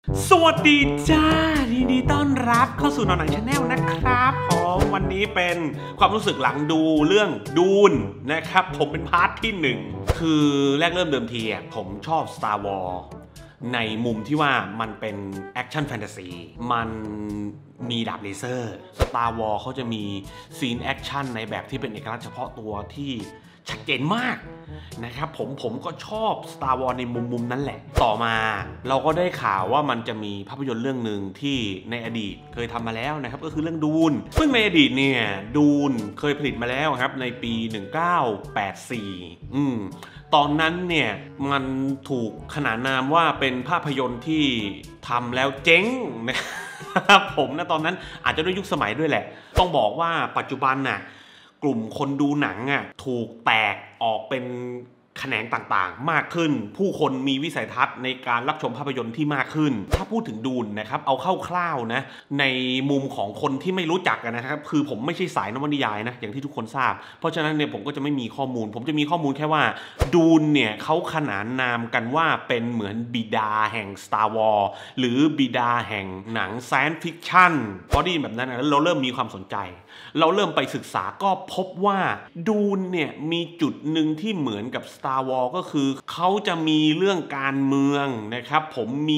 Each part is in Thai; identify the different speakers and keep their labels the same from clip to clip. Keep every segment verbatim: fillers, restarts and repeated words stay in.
Speaker 1: สวัสดีจ้ายินดีต้อนรับเข้าสู่หนอนหนังชาแนลนะครับผมวันนี้เป็นความรู้สึกหลังดูเรื่องดูนนะครับผมเป็นพาร์ทที่หนึ่งคือแรกเริ่มเดิมทีผมชอบ Star Wars ในมุมที่ว่ามันเป็นแอคชั่นแฟนตาซีมันมีดาบเลเซอร์ Star Wars เขาจะมีซีนแอคชั่นในแบบที่เป็นเอกลักษณ์เฉพาะตัวที่ชัดเจนมากนะครับผมผมก็ชอบ Star Wars ในมุมมุมนั้นแหละต่อมาเราก็ได้ข่าวว่ามันจะมีภาพยนตร์เรื่องหนึ่งที่ในอดีตเคยทำมาแล้วนะครับก็คือเรื่องดูนซึ่งในอดีตเนี่ยดูนเคยผลิตมาแล้วครับในปีหนึ่งเก้าแปดสี่อืมตอนนั้นเนี่ยมันถูกขนานนามว่าเป็นภาพยนตร์ที่ทำแล้วเจ๊งนะครับผมนะตอนนั้นอาจจะด้วยยุคสมัยด้วยแหละต้องบอกว่าปัจจุบันน่ะกลุ่มคนดูหนังอ่ะถูกแตกออกเป็นแขนงต่างๆมากขึ้นผู้คนมีวิสัยทัศน์ในการรับชมภาพยนตร์ที่มากขึ้นถ้าพูดถึงดูนนะครับเอาคร่าวๆนะในมุมของคนที่ไม่รู้จักนะครับคือผมไม่ใช่สายนวนิยายนะอย่างที่ทุกคนทราบเพราะฉะนั้นเนี่ยผมก็จะไม่มีข้อมูลผมจะมีข้อมูลแค่ว่าดูนเนี่ยเขาขนานนามกันว่าเป็นเหมือนบิดาแห่ง Star Wars หรือบิดาแห่งหนังไซน์ฟิคชั่นพอได้ยินแบบนั้นนะเราเริ่มมีความสนใจเราเริ่มไปศึกษาก็พบว่าดูนเนี่ยมีจุดหนึ่งที่เหมือนกับ Star Wars ก็คือเขาจะมีเรื่องการเมืองนะครับผมมี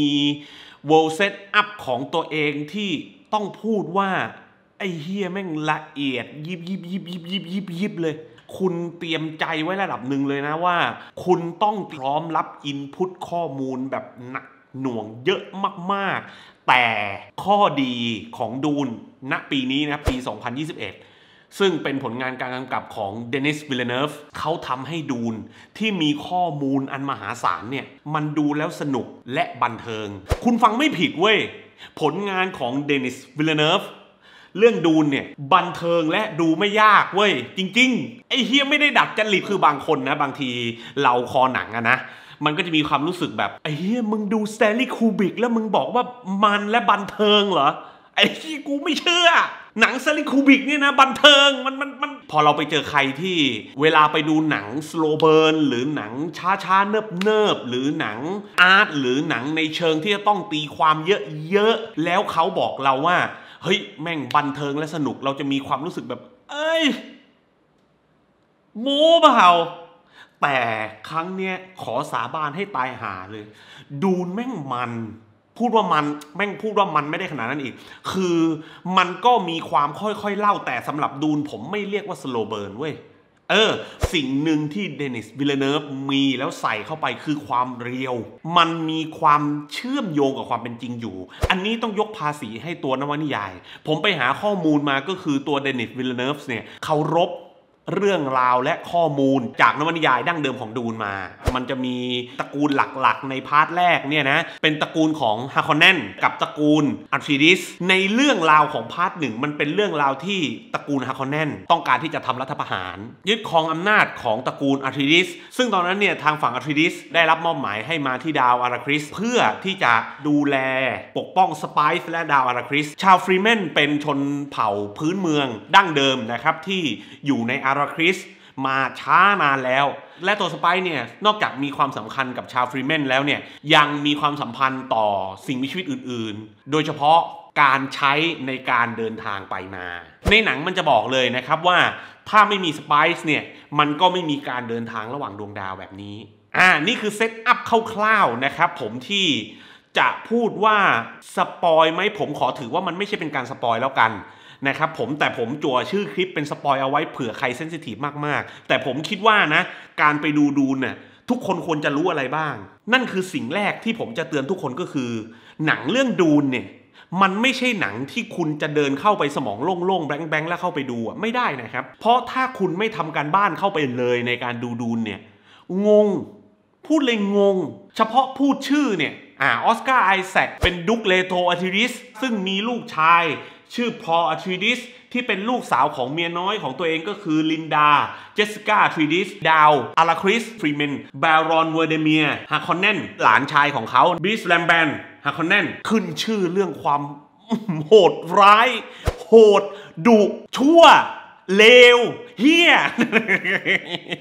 Speaker 1: world set up ของตัวเองที่ต้องพูดว่าไอ้เฮียแม่งละเอียดยิบยิบยิบยิบยิบยิบยิบเลยคุณเตรียมใจไว้ระดับหนึ่งเลยนะว่าคุณต้องพร้อมรับอินพุตข้อมูลแบบหนักหน่วงเยอะมากๆแต่ข้อดีของดูนณปีนี้นะปีสองพันยี่สิบเอ็ดซึ่งเป็นผลงานการกำกับของเดนิส วิลเลเนฟเขาทำให้ดูนที่มีข้อมูลอันมหาศาลเนี่ยมันดูแล้วสนุกและบันเทิงคุณฟังไม่ผิดเว้ยผลงานของเดนิส วิลเลเนฟเรื่องดูนเนี่ยบันเทิงและดูไม่ยากเว้ยจริงๆไอ้เฮียไม่ได้ดัดจริตคือบางคนนะบางทีเราคอหนังอะนะมันก็จะมีความรู้สึกแบบไอ้เฮียมึงดูสแตนลีย์ คูบริกแล้วมึงบอกว่ามันและบันเทิงเหรอไอ้ที่กูไม่เชื่อหนังสแตนลีย์ คูบริกเนี่ยนะบันเทิงมันมันมันพอเราไปเจอใครที่เวลาไปดูหนังสโลเบิร์นหรือหนังช้าช้าเนิบเนิบหรือหนังอาร์ตหรือหนังในเชิงที่จะต้องตีความเยอะๆแล้วเขาบอกเราว่าเฮ้ยแม่งบันเทิงและสนุกเราจะมีความรู้สึกแบบเอ้ยโม้เปล่าแต่ครั้งเนี้ยขอสาบานให้ตายหาเลยดูนแม่งมันพูดว่ามันแม่งพูดว่ามันไม่ได้ขนาดนั้นอีกคือมันก็มีความค่อยๆเล่าแต่สำหรับดูนผมไม่เรียกว่าสโลเบิร์นเว้ยเออสิ่งหนึ่งที่เดนิส วิลเลเนฟมีแล้วใส่เข้าไปคือความเรียวมันมีความเชื่อมโยงกับความเป็นจริงอยู่อันนี้ต้องยกภาษีให้ตัวนวนิยายผมไปหาข้อมูลมาก็คือตัวเดนิส วิลเลเนฟเนี่ยเคารพเรื่องราวและข้อมูลจากนวนิยายดั้งเดิมของดูนมามันจะมีตระกูลหลักๆในพาร์ทแรกเนี่ยนะเป็นตระกูลของฮาคอนเนนกับตระกูลอาร์ทรีดิสในเรื่องราวของพาร์ทหนึ่งมันเป็นเรื่องราวที่ตระกูลฮาคอนเนนต้องการที่จะทำรัฐประหารยึดครองอำนาจของตระกูลอาร์ทรีดิสซึ่งตอนนั้นเนี่ยทางฝั่งอาร์ทรีดิสได้รับมอบหมายให้มาที่ดาวอาราคริสเพื่อที่จะดูแลปกป้องสไปซ์และดาวอาราคริสชาวฟรีแมนเป็นชนเผ่าพื้นเมืองดั้งเดิมนะครับที่อยู่ในอาราคริสมาช้านานแล้วและตัวสไปซ์เนี่ยนอกจากมีความสำคัญกับชาวฟรีแมนแล้วเนี่ยยังมีความสัมพันธ์ต่อสิ่งมีชีวิตอื่นๆโดยเฉพาะการใช้ในการเดินทางไปมาในหนังมันจะบอกเลยนะครับว่าถ้าไม่มีสไปซ์เนี่ยมันก็ไม่มีการเดินทางระหว่างดวงดาวแบบนี้อ่านี่คือเซตอัพคร่าวๆนะครับผมที่จะพูดว่าสปอยไหมผมขอถือว่ามันไม่ใช่เป็นการสปอยแล้วกันนะครับผมแต่ผมจั่วชื่อคลิปเป็นสปอยเอาไว้เผื่อใครเซนซิทีฟมากๆแต่ผมคิดว่านะการไปดูดูเนี่ยทุกคนควรจะรู้อะไรบ้างนั่นคือสิ่งแรกที่ผมจะเตือนทุกคนก็คือหนังเรื่องดูนเนี่ยมันไม่ใช่หนังที่คุณจะเดินเข้าไปสมองโล่งๆแบงๆแล้วเข้าไปดูอ่ะไม่ได้นะครับเพราะถ้าคุณไม่ทำการบ้านเข้าไปเลยในการดูดูนเนี่ยงงพูดเลยงงเฉพาะพูดชื่อเนี่ยอ่าออสการ์ไอแซคเป็นดุกเลโตอาร์ทรีดิสซึ่งมีลูกชายชื่อพอลอาร์ทรีดิสที่เป็นลูกสาวของเมียน้อยของตัวเองก็คือลินดาเจสสิก้าอาร์ทรีดิสดาวอาราคริสฟรีแมนบารอนเวอร์เดเมียฮาคอนเนนหลานชายของเขาบิสแลมแบนฮาคอนเนนขึ้นชื่อเรื่องความโหดร้ายโหดดุชั่วเลวเฮี้ย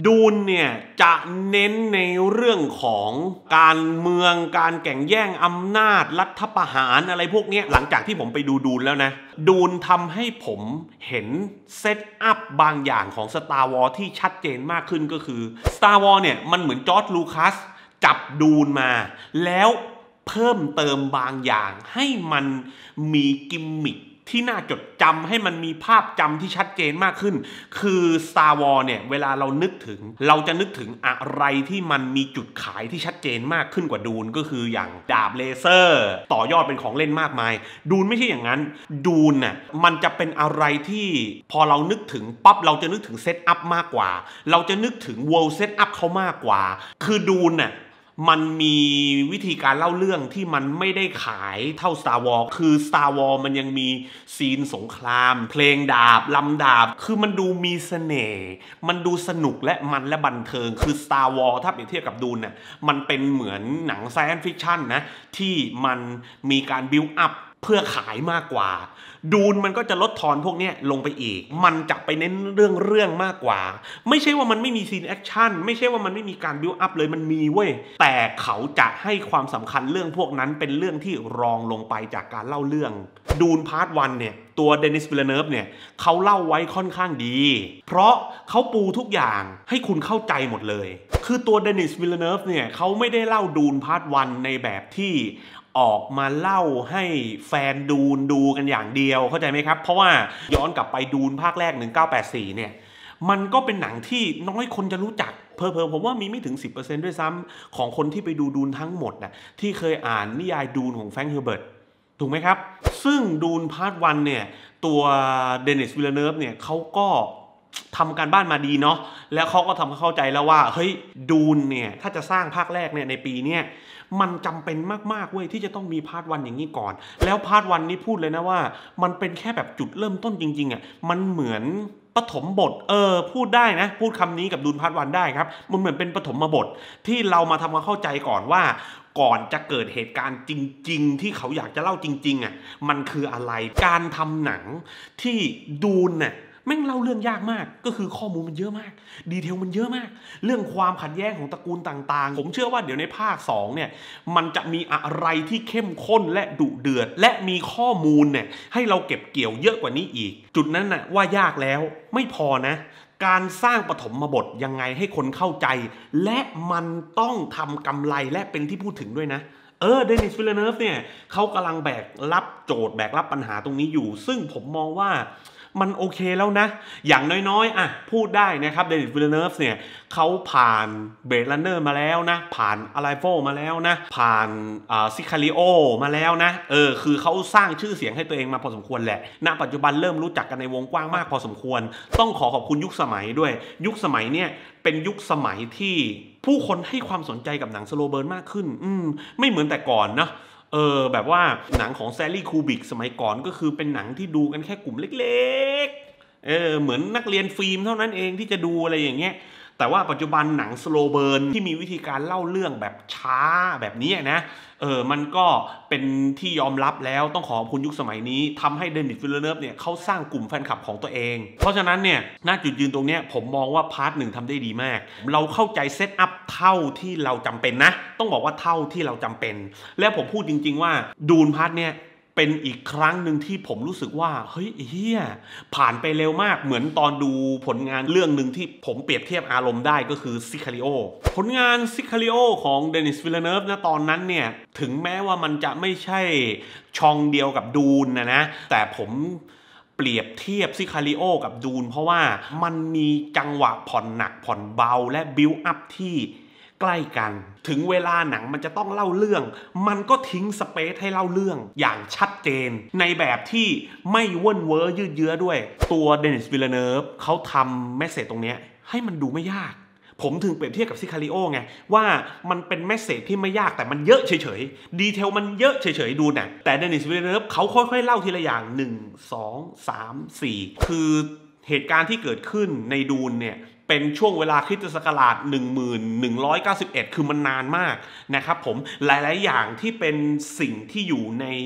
Speaker 1: ดูนเนี่ยจะเน้นในเรื่องของการเมืองการแข่งแย่งอำนาจรัฐประหารอะไรพวกนี้หลังจากที่ผมไปดูดูนแล้วนะดูนทำให้ผมเห็นเซตอัพบางอย่างของ Star Wars ที่ชัดเจนมากขึ้นก็คือ Star Wars เนี่ยมันเหมือนจอร์จลูคัสจับดูนมาแล้วเพิ่มเติมบางอย่างให้มันมีกิมมิคที่น่าจดจำให้มันมีภาพจำที่ชัดเจนมากขึ้นคือ Star Wars เนี่ยเวลาเรานึกถึงเราจะนึกถึงอะไรที่มันมีจุดขายที่ชัดเจนมากขึ้นกว่าดูนก็คืออย่างดาบเลเซอร์ต่อยอดเป็นของเล่นมากมายดูนไม่ใช่อย่างนั้นดูนน่ะมันจะเป็นอะไรที่พอเรานึกถึงปั๊บเราจะนึกถึงเซตอัพมากกว่าเราจะนึกถึง World Set Up เขามากกว่าคือดูนน่ะมันมีวิธีการเล่าเรื่องที่มันไม่ได้ขายเท่า Star Wars คือ Star Wars มันยังมีซีนสงครามเพลงดาบลำดาบคือมันดูมีเสน่ห์มันดูสนุกและมันและบันเทิงคือ Star Wars ถ้าเปรียบเทียบกับดูนเนี่ยมันเป็นเหมือนหนังไซแอนซ์ฟิกชันนะที่มันมีการบิวอัพเพื่อขายมากกว่าดูนมันก็จะลดทอนพวกนี้ลงไปอีกมันจะไปเน้นเรื่องเรื่องมากกว่าไม่ใช่ว่ามันไม่มีซีนแอคชั่นไม่ใช่ว่ามันไม่มีการบิวอัพเลยมันมีเว้ยแต่เขาจะให้ความสำคัญเรื่องพวกนั้นเป็นเรื่องที่รองลงไปจากการเล่าเรื่องดูนพาร์ทวันเนี่ยตัวเดนิส วิลเลเนิร์ฟเนี่ยเขาเล่าไว้ค่อนข้างดีเพราะเขาปูทุกอย่างให้คุณเข้าใจหมดเลยคือตัวเดนิส วิลเลเนิร์ฟเนี่ยเขาไม่ได้เล่าดูนพาร์ทวันในแบบที่ออกมาเล่าให้แฟนดูนดูกันอย่างเดียวเข้าใจไหมครับเพราะว่าย้อนกลับไปดูนภาคแรกหนึ่งเก้าแปดสี่เนี่ยมันก็เป็นหนังที่น้อยคนจะรู้จักเพอๆผมว่ามีไม่ถึง สิบเปอร์เซ็นต์ ด้วยซ้ำของคนที่ไปดูดูนทั้งหมดนะที่เคยอ่านนิยายดูนของแฟรงค์ เฮอร์เบิร์ตถูกไหมครับซึ่งดูนพาร์ทวันเนี่ยตัวเดนิส วิลเลเนิร์ฟเนี่ยเขาก็ทำการบ้านมาดีเนาะแล้วเขาก็ทำให้เข้าใจแล้วว่าเฮ้ยดูนเนี่ยถ้าจะสร้างภาคแรกเนี่ยในปีเนี้ยมันจำเป็นมากๆเว้ยที่จะต้องมีพาร์ทวันอย่างนี้ก่อนแล้วพาร์ทวันนี้พูดเลยนะว่ามันเป็นแค่แบบจุดเริ่มต้นจริงๆอ่ะมันเหมือนปฐมบทเออพูดได้นะพูดคำนี้กับดูนพาร์ทวันได้ครับมันเหมือนเป็นปฐมบทที่เรามาทำความเข้าใจก่อนว่าก่อนจะเกิดเหตุการณ์จริงๆที่เขาอยากจะเล่าจริงๆอ่ะมันคืออะไรการทำหนังที่ดูนน่ะแม่งเล่าเรื่องยากมากก็คือข้อมูลมันเยอะมากดีเทลมันเยอะมากเรื่องความขัดแย้งของตระกูลต่างๆผมเชื่อว่าเดี๋ยวในภาคสองเนี่ยมันจะมีอะไรที่เข้มข้นและดุเดือดและมีข้อมูลเนี่ยให้เราเก็บเกี่ยวเยอะกว่านี้อีกจุดนั้นน่ะว่ายากแล้วไม่พอนะการสร้างปฐมบทยังไงให้คนเข้าใจและมันต้องทำกำไรและเป็นที่พูดถึงด้วยนะเออเดนิส วิลเลเนิร์ฟเนี่ยเขากำลังแบกรับโจทย์แบกรับปัญหาตรงนี้อยู่ซึ่งผมมองว่ามันโอเคแล้วนะอย่างน้อยๆอ่ะพูดได้นะครับเดนิส วิลเลเนิร์ฟเนี่ยเขาผ่านเบรดรันเนอร์มาแล้วนะผ่านอะไลโฟมาแล้วนะผ่านอ่าซิคาริโอมาแล้วนะเออคือเขาสร้างชื่อเสียงให้ตัวเองมาพอสมควรแหละณปัจจุบันเริ่มรู้จักกันในวงกว้างมากพอสมควรต้องขอขอบคุณยุคสมัยด้วยยุคสมัยเนี่ยเป็นยุคสมัยที่ผู้คนให้ความสนใจกับหนังสโลว์เบิร์นมากขึ้นอืมไม่เหมือนแต่ก่อนนะเออแบบว่าหนังของแซลลี่คูบิกสมัยก่อนก็คือเป็นหนังที่ดูกันแค่กลุ่มเล็กๆเออเหมือนนักเรียนฟิล์มเท่านั้นเองที่จะดูอะไรอย่างเงี้ยแต่ว่าปัจจุบันหนังสโลว์เบิร์นที่มีวิธีการเล่าเรื่องแบบช้าแบบนี้นะเออมันก็เป็นที่ยอมรับแล้วต้องขอขอบคุณยุคสมัยนี้ทำให้เดนิส วิลเลเนิร์ฟเนี่ยเขาสร้างกลุ่มแฟนคลับของตัวเองเพราะฉะนั้นเนี่ยณจุดยืนตรงนี้ผมมองว่าพาร์ทหนึ่งทำได้ดีมากเราเข้าใจเซตอัพเท่าที่เราจำเป็นนะต้องบอกว่าเท่าที่เราจำเป็นและผมพูดจริงๆว่าดูนพาร์ทเนี่ยเป็นอีกครั้งหนึ่งที่ผมรู้สึกว่าเฮ้ยเฮียผ่านไปเร็วมากเหมือนตอนดูผลงานเรื่องหนึ่งที่ผมเปรียบเทียบอารมณ์ได้ก็คือซิคาริโอผลงานซิคาริโอของเดนิส วิลเลเนิร์ฟนะตอนนั้นเนี่ยถึงแม้ว่ามันจะไม่ใช่ช่องเดียวกับดูนนะนะแต่ผมเปรียบเทียบซิคาริโอกับดูนเพราะว่ามันมีจังหวะผ่อนหนักผ่อนเบาและบิวอัพที่ใกล้กันถึงเวลาหนังมันจะต้องเล่าเรื่องมันก็ทิ้งสเปซให้เล่าเรื่องอย่างชัดเจนในแบบที่ไม่ว่นเวอร์ยืดเยื้อด้วยตัวเดนิส วิลเลเนิร์ฟเขาทำเมสเสจตรงนี้ให้มันดูไม่ยากผมถึงเปรียบเทียบกับซิคาริโอไงว่ามันเป็นเมสเสจที่ไม่ยากแต่มันเยอะเฉยๆดีเทลมันเยอะเฉยๆดูนะแต่เดนิส วิลเลเนิร์ฟเขาค่อยๆเล่าทีละอย่างหนึ่ง สอง สาม สี่คือเหตุการณ์ที่เกิดขึ้นในดูนเนี่ยเป็นช่วงเวลาคริสตศักราชหนึ่งพันหนึ่งร้อยเก้าสิบเอ็ดคือมันนานมากนะครับผมหลายๆอย่างที่เป็นสิ่งที่อยู่ใน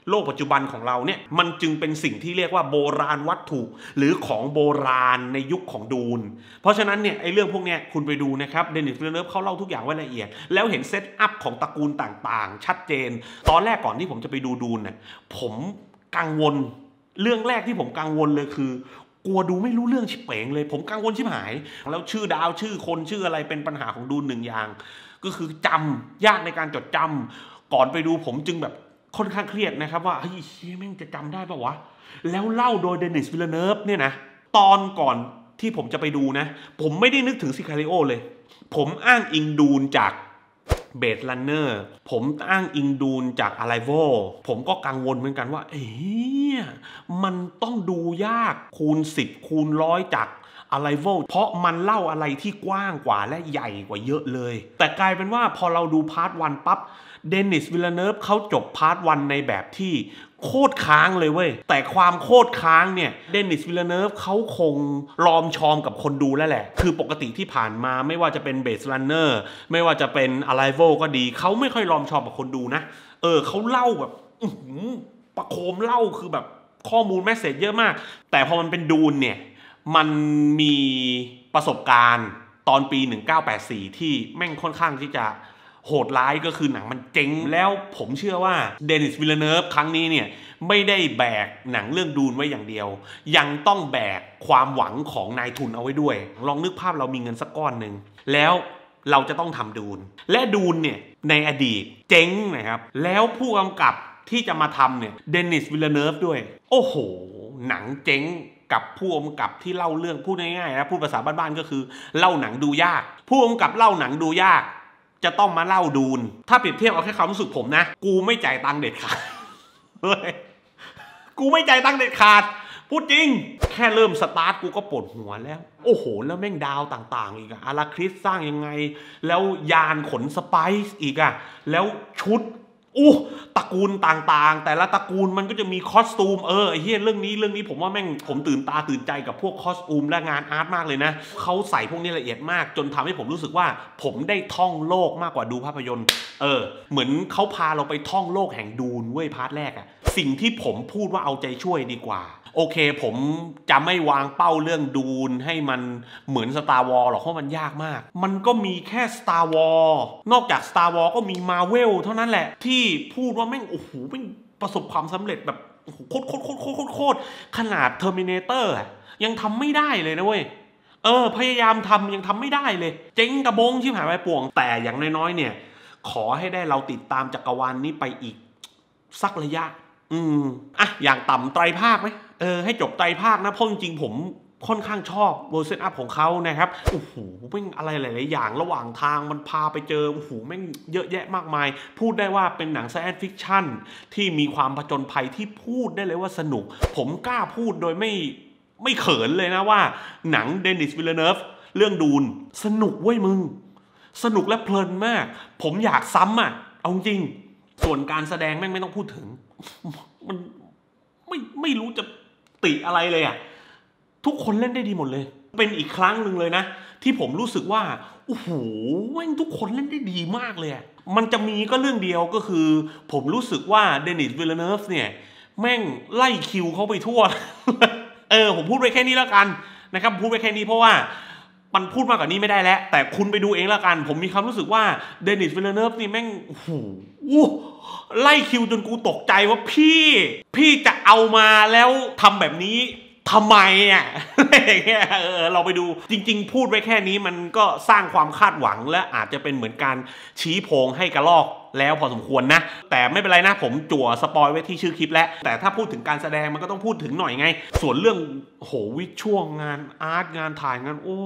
Speaker 1: โลกปัจจุบันของเราเนี่ยมันจึงเป็นสิ่งที่เรียกว่าโบราณวัตถุหรือของโบราณในยุคของดูนเพราะฉะนั้นเนี่ยไอ้เรื่องพวกเนี้ยคุณไปดูนะครับเดนิส วิลเลเนิฟเขาเล่าทุกอย่างไว้ละเอียดแล้วเห็นเซตอัพของตระกูลต่างๆชัดเจนตอนแรกก่อนที่ผมจะไปดูดูนเนี่ยผมกังวลเรื่องแรกที่ผมกังวลเลยคือกลัวดูไม่รู้เรื่องชิบเป๋งเลยผมกังวลชิบหายแล้วชื่อดาวชื่อคนชื่ออะไรเป็นปัญหาของดูนหนึ่งอย่างก็คือจำยากในการจดจำก่อนไปดูผมจึงแบบค่อนข้างเครียดนะครับว่าเฮ้ยแม่งจะจำได้ปะวะแล้วเล่าโดยเดนิส วิลเลเนิฟเนี่ยนะตอนก่อนที่ผมจะไปดูนะผมไม่ได้นึกถึงซิคาริโอเลยผมอ้างอิงดูนจากเบสลันเนอร์ผมอ้างอิงดูนจากอะไรโวผมก็กังวลเหมือนกันว่าเอ๊ะมันต้องดูยากคูณสิบคูณร้อยจากอะไรโวเพราะมันเล่าอะไรที่กว้างกว่าและใหญ่กว่าเยอะเลยแต่กลายเป็นว่าพอเราดูพาร์ทวันปั๊บเดนิส วิลเลเนิฟเขาจบพาร์ทวันในแบบที่โคตรค้างเลยเว้ยแต่ความโคตรค้างเนี่ยเดนิส วิลเลเนิฟเขาคงรอมชอมกับคนดูแล้วแหละคือปกติที่ผ่านมาไม่ว่าจะเป็นเบสลันเนอร์ไม่ว่าจะเป็นอะไรโวก็ดีเขาไม่ค่อยรอมชอมกับคนดูนะเออเขาเล่าแบบประโคมเล่าคือแบบข้อมูลแมสเสจเยอะมากแต่พอมันเป็นดูนเนี่ยมันมีประสบการณ์ตอนปีหนึ่งเก้าแปดสี่ที่แม่งค่อนข้างที่จะโหดร้ายก็คือหนังมันเจ๊งแล้วผมเชื่อว่าเดนิส วิลเลเนิฟครั้งนี้เนี่ยไม่ได้แบกหนังเรื่องดูนไว้อย่างเดียวยังต้องแบกความหวังของนายทุนเอาไว้ด้วยลองนึกภาพเรามีเงินสักก้อนหนึ่งแล้วเราจะต้องทำดูนและดูนเนี่ยในอดีตเจ๊งนะครับแล้วผู้กำกับที่จะมาทำเนี่ยเดนิส วิลเลเนิฟด้วยโอ้โหหนังเจ๊งกับผู้กำกับที่เล่าเรื่องพูดง่ายๆนะพูดภาษาบ้านๆก็คือเล่าหนังดูยากผู้กำกับเล่าหนังดูยากจะต้องมาเล่าดูนถ้าเปรียบเทียบเอาแค่ความรู้สึกผมนะกูไม่จ่ายตังค์เด็ดขาดเฮ้ยกูไม่จ่ายตังค์เด็ดขาดพูดจริงแค่เริ่มสตาร์ทกูก็ปวดหัวแล้วโอ้โหแล้วแม่งดาวต่างๆอีกอะอาราคริสสร้างยังไงแล้วยานขนสไปซ์อีกอะแล้วชุดอู้ตระกูลต่างๆแต่ละตระกูลมันก็จะมีคอสตูมเออไอ้เหี้ยเรื่องนี้เรื่องนี้ผมว่าแม่งผมตื่นตาตื่นใจกับพวกคอสตูมและงานอาร์ตมากเลยนะเขาใส่พวกนี้ละเอียดมากจนทำให้ผมรู้สึกว่าผมได้ท่องโลกมากกว่าดูภาพยนตร์เออเหมือนเขาพาเราไปท่องโลกแห่งดูนเว้ยพาร์ทแรกอะสิ่งที่ผมพูดว่าเอาใจช่วยดีกว่าโอเคผมจะไม่วางเป้าเรื่องดูนให้มันเหมือน Star Wars หรอกเพราะมันยากมากมันก็มีแค่ Star Wars นอกจาก Star Wars ก็มี Marvel เท่านั้นแหละที่พูดว่าแม่งโอ้โหแม่งประสบความสำเร็จแบบโคตรโคตรโคตรโคตรโคตรขนาด Terminator ยังทำไม่ได้เลยนะเว้ยเออพยายามทำยังทำไม่ได้เลยเจ๊งกระบงชิบหายไปป่วงแต่อย่างน้อยๆเนี่ยขอให้ได้เราติดตามจักรวาล นี้ไปอีกสักระยะอืมอ่ะอย่างต่ำไตรภาคไหมเออให้จบไตรภาคนะเพราะจริงๆผมค่อนข้างชอบเวอร์ชันอัพของเขานะครับโอ้โหแม่งอะไรหลายๆอย่างระหว่างทางมันพาไปเจอโอ้โหแม่งเยอะแยะมากมายพูดได้ว่าเป็นหนังไซแอนซ์ฟิกชั่นที่มีความผจญภัยที่พูดได้เลยว่าสนุกผมกล้าพูดโดยไม่ไม่เขินเลยนะว่าหนังเดนิส วิลเลเนิฟเรื่องดูนสนุกเว้ยมึงสนุกและเพลินมากผมอยากซ้ำอ่ะเอาจริงส่วนการแสดงแม่งไม่ต้องพูดถึงมันไม่ไม่รู้จะติอะไรเลยอ่ะทุกคนเล่นได้ดีหมดเลยเป็นอีกครั้งหนึ่งเลยนะที่ผมรู้สึกว่าโอ้โหแม่งทุกคนเล่นได้ดีมากเลยอ่ะมันจะมีก็เรื่องเดียวก็คือผมรู้สึกว่าเดนิส วิลเลเนิฟเนี่ยแม่งไล่คิวเขาไปทั่ว เออผมพูดไปแค่นี้แล้วกันนะครับพูดไปแค่นี้เพราะว่ามันพูดมากกว่านี้ไม่ได้แล้วแต่คุณไปดูเองแล้วกันผมมีความรู้สึกว่าเดนิส วิลเลเนิฟนี่แม่งโอ้โหไล่คิวจนกูตกใจว่าพี่พี่จะเอามาแล้วทำแบบนี้ทำไมอ่ะเออเราไปดูจริงๆพูดไว้แค่นี้มันก็สร้างความคาดหวังและอาจจะเป็นเหมือนการชี้โพงให้กระลอกแล้วพอสมควรนะแต่ไม่เป็นไรนะผมจั่วสปอยไว้ที่ชื่อคลิปแล้วแต่ถ้าพูดถึงการแสดงมันก็ต้องพูดถึงหน่อยไงส่วนเรื่องโหวิช่วงงานอาร์ตงานถ่ายงานโอ้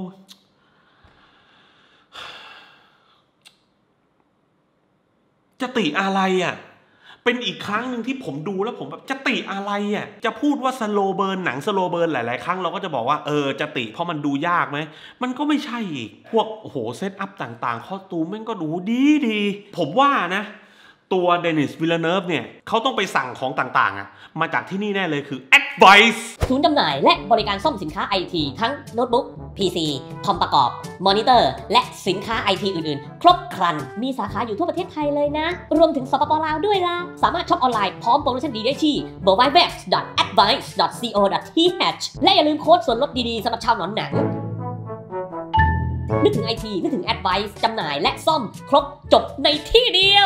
Speaker 1: จะติอะไรอ่ะเป็นอีกครั้งหนึ่งที่ผมดูแล้วผมแบบจะติอะไรอ่ะจะพูดว่าสโลเบิร์นหนังสโลเบิร์นหลายๆครั้งเราก็จะบอกว่าเออจะติเพราะมันดูยากไหมมันก็ไม่ใช่อีกพวกโอ้โหเซตอัพต่างๆคอสตูมมันก็ดูดีดีผมว่านะตัวเดนิส วิลเลเนิฟเนี่ยเขาต้องไปสั่งของต่างๆอ่ะมาจากที่นี่แน่เลยคือ Advanced Advice
Speaker 2: ศูนย์จำหน่ายและบริการซ่อมสินค้า ไอ ที ทั้งโน้ตบุ๊ก พี ซี คอมประกอบ มอนิเตอร์ และสินค้า ไอ ที อื่นๆ ครบครัน มีสาขาอยู่ทั่วประเทศไทยเลยนะ รวมถึงสปป.ลาวด้วยล่ะ สามารถช็อปออนไลน์พร้อมโปรโมชั่นดีได้ที่ ดับเบิลยู ดับเบิลยู ดับเบิลยู ดอท แอดไวซ์ ดอท ซี โอ ดอท ที เอช และอย่าลืมโค้ดส่วนลดดีๆสำหรับชาวหนอนหนัง นึกถึง ไอ ที นึกถึง Advice จำหน่ายและซ่อมครบจบในที่เดียว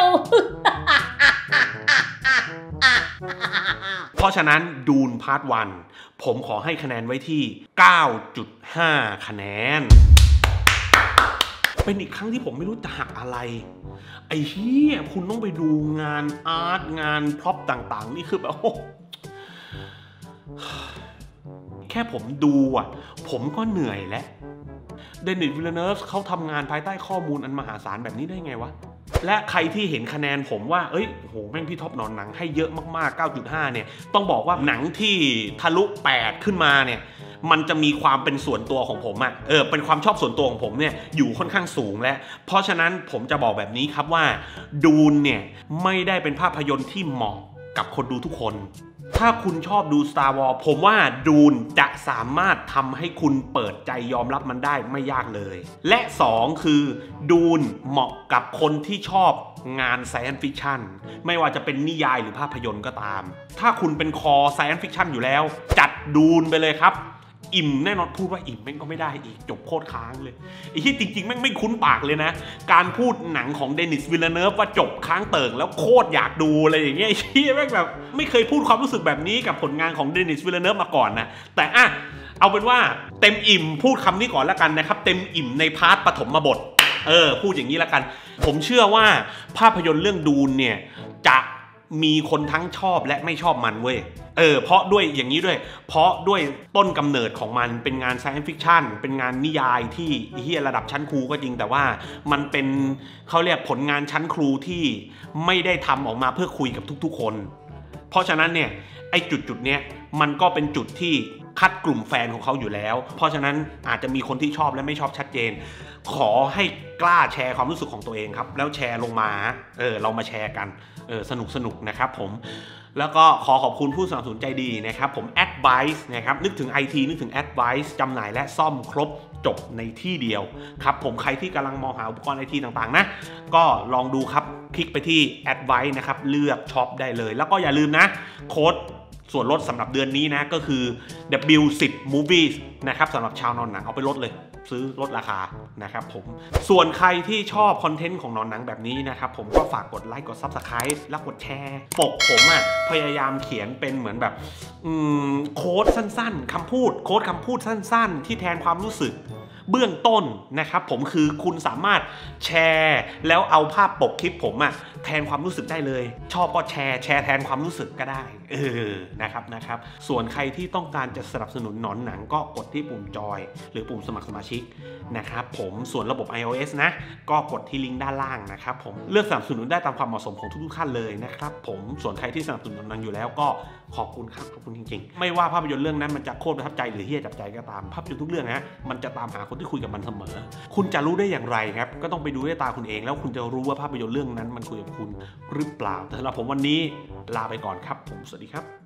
Speaker 1: เพราะฉะนั้นดูนพาร์ทวันผมขอให้คะแนนไว้ที่ เก้าจุดห้า คะแนนเป็นอีกครั้งที่ผมไม่รู้จะหักอะไรไอ้เหี้ยคุณต้องไปดูงานอาร์ตงานพร็อพต่างๆนี่คือแบบโอ้แค่ผมดูอ่ะผมก็เหนื่อยแล้วเดนิส วิลเลเนฟเขาทำงานภายใต้ข้อมูลอันมหาศาลแบบนี้ได้ไงวะและใครที่เห็นคะแนนผมว่าเอ้ยโหแม่งพี่ท็อปหนอนหนังให้เยอะมากๆ เก้าจุดห้า เนี่ยต้องบอกว่าหนังที่ทะลุแปดขึ้นมาเนี่ยมันจะมีความเป็นส่วนตัวของผมอะเออเป็นความชอบส่วนตัวของผมเนี่ยอยู่ค่อนข้างสูงแล้วเพราะฉะนั้นผมจะบอกแบบนี้ครับว่าดูนเนี่ยไม่ได้เป็นภาพยนตร์ที่เหมาะกับคนดูทุกคนถ้าคุณชอบดู Star Wars ผมว่าดูนจะสามารถทำให้คุณเปิดใจยอมรับมันได้ไม่ยากเลยและสองคือดูนเหมาะกับคนที่ชอบงาน Science Fiction ไม่ว่าจะเป็นนิยายหรือภาพยนตร์ก็ตามถ้าคุณเป็นคอ Science Fiction อยู่แล้วจัดดูนไปเลยครับอิ่มแน่นอนพูดว่าอิ่มแม่งก็ไม่ได้อีกจบโคตรค้างเลยไอ้ที่จริงๆแม่งไม่คุ้นปากเลยนะการพูดหนังของเดนิส วิลเลเนฟว่าจบค้างเติ่งแล้วโคตรอยากดูอะไรอย่างเงี้ยไอ้ที่แม่งแบบไม่เคยพูดความรู้สึกแบบนี้กับผลงานของเดนิส วิลเลเนฟมาก่อนนะแต่อ่ะเอาเป็นว่าเต็มอิ่มพูดคำนี้ก่อนแล้วกันนะครับเต็มอิ่มในพาร์ทปฐมบทเออพูดอย่างนี้แล้วกันผมเชื่อว่าภาพยนตร์เรื่องดูนเนี่ยจะมีคนทั้งชอบและไม่ชอบมันเว้ยเออเพราะด้วยอย่างนี้ด้วยเพราะด้วยต้นกำเนิดของมันเป็นงาน Science Fiction เป็นงานนิยายที่เฮียระดับชั้นครูก็จริงแต่ว่ามันเป็นเขาเรียกผลงานชั้นครูที่ไม่ได้ทำออกมาเพื่อคุยกับทุกๆคนเพราะฉะนั้นเนี่ยไอ้จุดจุดเนี้ยมันก็เป็นจุดที่คัดกลุ่มแฟนของเขาอยู่แล้วเพราะฉะนั้นอาจจะมีคนที่ชอบและไม่ชอบชัดเจนขอให้กล้าแชร์ความรู้สึกของตัวเองครับแล้วแชร์ลงมาเออเรามาแชร์กันเออสนุกสนุกนะครับผมแล้วก็ขอขอบคุณผู้สนับสนุนใจดีนะครับผม Advice นะครับนึกถึง ไอ ที นึกถึง Advice จำหน่ายและซ่อมครบจบในที่เดียวครับผมใครที่กำลังมองหาอุปกรณ์ ไอ ที ต่างๆนะก็ลองดูครับคลิกไปที่ Advice นะครับเลือกช็อปได้เลยแล้วก็อย่าลืมนะโค้ดส่วนลดสำหรับเดือนนี้นะก็คือ ดับเบิลยู สิบ Movies นะครับสำหรับชาวนอนหนังเอาไปลดเลยซื้อลดราคานะครับผมส่วนใครที่ชอบคอนเทนต์ของนอนหนังแบบนี้นะครับผมก็ฝากกดไลค์กด ซับสไครบ์ และกดแชร์ปกผมอ่ะพยายามเขียนเป็นเหมือนแบบโค้ดสั้นๆคำพูดโค้ดคำพูดสั้นๆที่แทนความรู้สึกเบื้องต้นนะครับผมคือคุณสามารถแชร์แล้วเอาภาพปกคลิปผมอะแทนความรู้สึกได้เลยชอบก็แชร์แชร์แทนความรู้สึกก็ได้เออนะครับนะครับส่วนใครที่ต้องการจะสนับสนุนหนอนหนังก็กดที่ปุ่มจอยหรือปุ่มสมัครสมาชิกนะครับผมส่วนระบบ ไอ โอ เอส นะก็กดที่ลิงก์ด้านล่างนะครับผมเลือกสนับสนุนได้ตามความเหมาะสมของทุกๆท่านเลยนะครับผมส่วนใครที่สนับสนุนหนอนหนังอยู่แล้วก็ขอบคุณครับขอบคุณจริงๆไม่ว่าภาพยนตร์เรื่องนั้นมันจะโคตรประทับใจหรือเฮี้ยจับใจก็ตามภาพยนตร์ทุกเรื่องนะมันจะตามหาคนที่คุยกับมันเสมอคุณจะรู้ได้อย่างไรครับก็ต้องไปดูด้วยตาคุณเองแล้วคุณจะรู้ว่าภาพยนตร์เรื่องนั้นมันคุยกับคุณหรือเปล่าแต่สำหรับผมวันนี้ลาไปก่อนครับผมสวัสดีครับ